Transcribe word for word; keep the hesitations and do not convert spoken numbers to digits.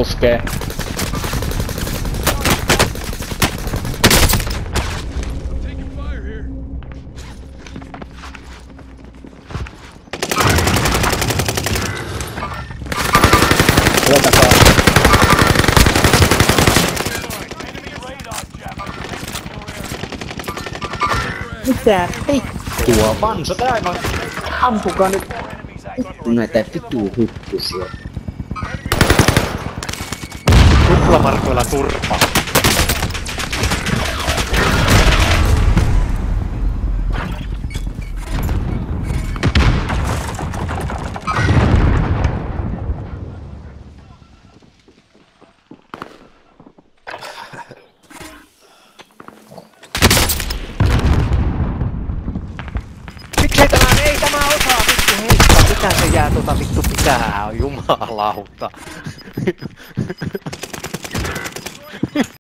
puskee. Luotakaa. Mitä vittua? Vanso aivan. Ampukaa nyt. Vittu näitä vittu huppusia. Tuplamarkoilla turpa. Miksei tämä, ei tämä osaa vittu heittaa, mitä se jää tota vittu pitää, jumalauta.